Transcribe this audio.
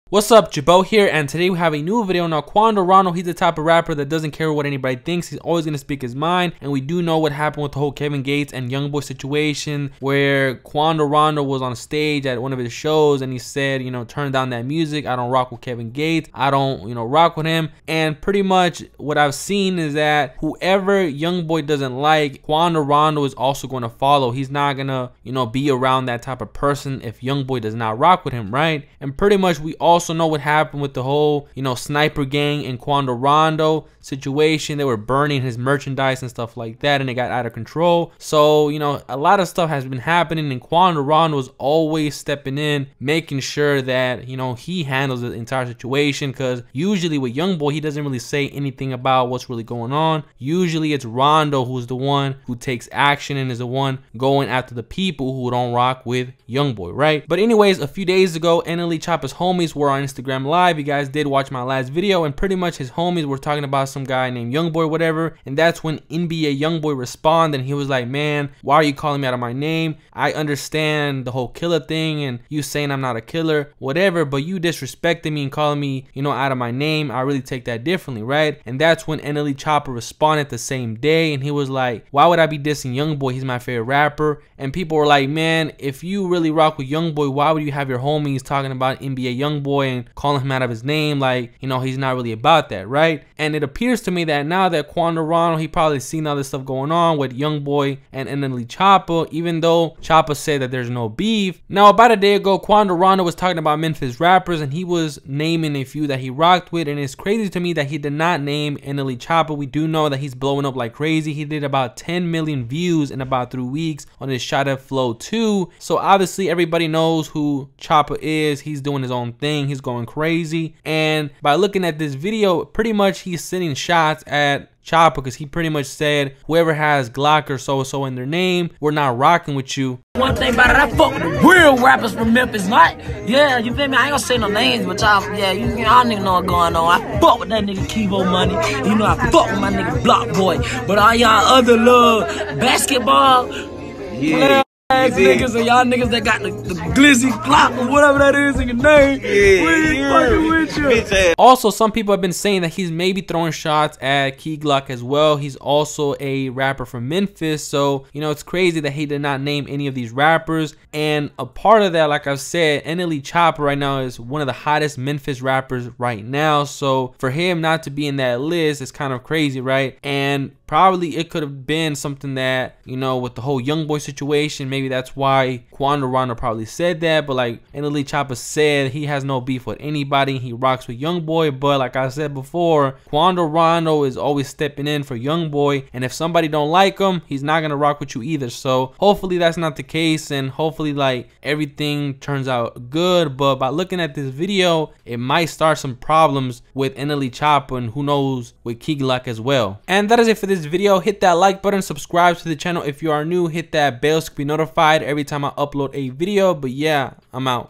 What's up, Jabo here, and today we have a new video. Now, Quando Rondo, he's the type of rapper that doesn't care what anybody thinks. He's always going to speak his mind, and we do know what happened with the whole Kevin Gates and YoungBoy situation, where Quando Rondo was on stage at one of his shows, and he said, turn down that music. I don't rock with Kevin Gates. I don't, rock with him. And pretty much what I've seen is that whoever YoungBoy doesn't like, Quando Rondo is also going to follow. He's not going to, be around that type of person if YoungBoy does not rock with him, right? And pretty much we also know what happened with the whole, Sniper Gang and Quando Rondo situation. They were burning his merchandise and stuff like that, and it got out of control. So, a lot of stuff has been happening, and Quando Rondo was always stepping in, making sure that, he handles the entire situation, because usually with YoungBoy, he doesn't really say anything about what's really going on. Usually it's Rondo who's the one who takes action and is the one going after the people who don't rock with YoungBoy, right? But anyways, a few days ago, NLE Choppa's homies were on Instagram Live. You guys did watch my last video, and pretty much his homies were talking about some guy named YoungBoy, whatever, and that's when NBA YoungBoy responded, and he was like, man, why are you calling me out of my name? I understand the whole killer thing and you saying I'm not a killer, whatever, but you disrespecting me and calling me, out of my name, I really take that differently, right? And that's when NLE Choppa responded the same day, and he was like, why would I be dissing YoungBoy? He's my favorite rapper. And people were like, man, if you really rock with YoungBoy, why would you have your homies talking about NBA YoungBoy and calling him out of his name? Like, he's not really about that, right? And it appears to me that now that Quando Rondo, he probably seen all this stuff going on with YoungBoy and NLE Choppa, even though Choppa said that there's no beef. Now, about a day ago, Quando Rondo was talking about Memphis rappers, and he was naming a few that he rocked with, and it's crazy to me that he did not name NLE Choppa. We do know that he's blowing up like crazy. He did about 10 million views in about 3 weeks on his Shot at Flow 2. So obviously everybody knows who Choppa is. He's doing his own thing. He's going crazy. And by looking at this video, pretty much he's sending shots at Choppa, because he pretty much said whoever has Glock or so in their name, we're not rocking with you. One thing about it, I fuck with the real rappers from Memphis, right? Yeah, you feel me? I ain't gonna say no names, but y'all, yeah, y'all niggas know what's going on. I fuck with that nigga Kivo Money. I fuck with my nigga Block Boy. But all y'all other little basketball niggas and y'all niggas that got the glizzy Glock or whatever that is in your name, we ain't fucking with you. Also, some people have been saying that he's maybe throwing shots at Key Glock as well. He's also a rapper from Memphis, so it's crazy that he did not name any of these rappers. And a part of that, like I've said, NLE Choppa right now is one of the hottest Memphis rappers right now, so for him not to be in that list is kind of crazy, right? And probably it could have been something that, with the whole YoungBoy situation, maybe that's why Quando Rondo probably said that. But like NLE Choppa said, he has no beef with anybody. He rocks with YoungBoy. But like I said before, Quando Rondo is always stepping in for YoungBoy. And if somebody don't like him, he's not going to rock with you either. So hopefully that's not the case. And hopefully like everything turns out good. But by looking at this video, it might start some problems with NLE Choppa, and who knows with Key Glock as well. And that is it for this video. Hit that like button, subscribe to the channel if you are new, hit that bell so you can be notified every time I upload a video. But yeah, I'm out.